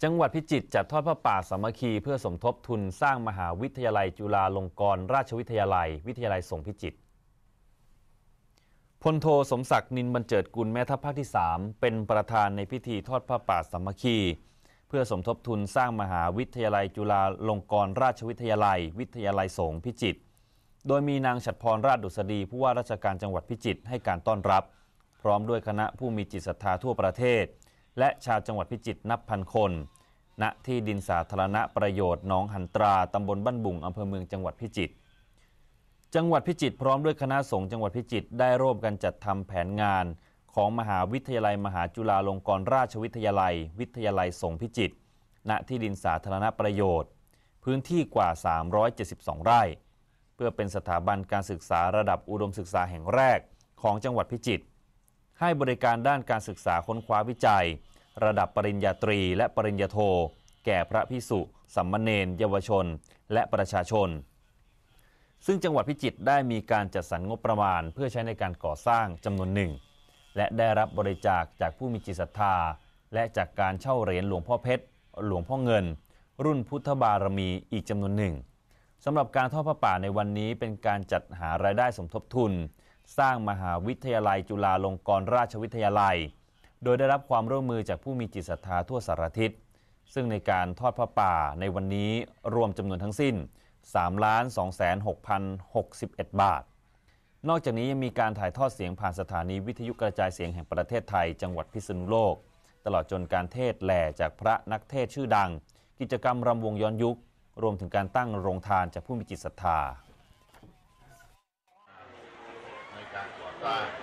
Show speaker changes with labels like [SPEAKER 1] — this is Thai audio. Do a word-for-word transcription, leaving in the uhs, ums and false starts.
[SPEAKER 1] จังหวัดพิจิตรจัดทอดผ้าป่าสามัคคีเพื่อสมทบทุนสร้างมหาวิทยาลัยจุฬาลงกรณราชวิทยาลัยวิทยาลัยสงฆ์พิจิตรพลโทสมศักดิ์นินบรรเจิดกุลแม่ทัพภาคที่สามเป็นประธานในพิธีทอดผ้าป่าสามัคคีเพื่อสมทบทุนสร้างมหาวิทยาลัยจุฬาลงกรณราชวิทยาลัยวิทยาลัยสงฆ์พิจิตรโดยมีนางฉัตรพรราชดุษฎีผู้ว่าราชการจังหวัดพิจิตรให้การต้อนรับพร้อมด้วยคณะผู้มีจิตศรัทธาทั่วประเทศและชาวจังหวัดพิจิตรนับพันคนณที่ดินสาธารณประโยชน์หนองหันตราตำบลบ้านบุ่งอำเภอเมืองจังหวัดพิจิตรจังหวัดพิจิตรพร้อมด้วยคณะสงฆ์จังหวัดพิจิตรได้ร่วมกันจัดทำแผนงานของมหาวิทยาลัยมหาจุฬาลงกรณราชวิทยาลัยวิทยาลัยสงฆ์พิจิตรณที่ดินสาธารณประโยชน์พื้นที่กว่าสามร้อยเจ็ดสิบสองไร่เพื่อเป็นสถาบันการศึกษาระดับอุดมศึกษาแห่งแรกของจังหวัดพิจิตรให้บริการด้านการศึกษาค้นคว้าวิจัยระดับปริญญาตรีและปริญญาโทแก่พระภิกษุสามเณรเยาวชนและประชาชนซึ่งจังหวัดพิจิตรได้มีการจัดสรรงบประมาณเพื่อใช้ในการก่อสร้างจำนวนหนึ่งและได้รับบริจาคจากผู้มีจิตศรัทธาและจากการเช่าเหรียญหลวงพ่อเพชรหลวงพ่อเงินรุ่นพุทธบารมีอีกจำนวนหนึ่งสำหรับการทอดผ้าป่าในวันนี้เป็นการจัดหารายได้สมทบทุนสร้างมหาวิทยาลัยจุฬาลงกรณราชวิทยาลัยโดยได้รับความร่วมมือจากผู้มีจิตศรัทธาทั่วสารทิศซึ่งในการทอดผ้าป่าในวันนี้รวมจำนวนทั้งสิ้น สามล้านสองแสนหกพันหกสิบเอ็ด บาทนอกจากนี้ยังมีการถ่ายทอดเสียงผ่านสถานีวิทยุกระจายเสียงแห่งประเทศไทยจังหวัดพิษณุโลกตลอดจนการเทศน์แหล่จากพระนักเทศน์ชื่อดังกิจกรรมรำวงย้อนยุครวมถึงการตั้งโรงทานจากผู้มีจิตศรัทธาในการก่อสร้าง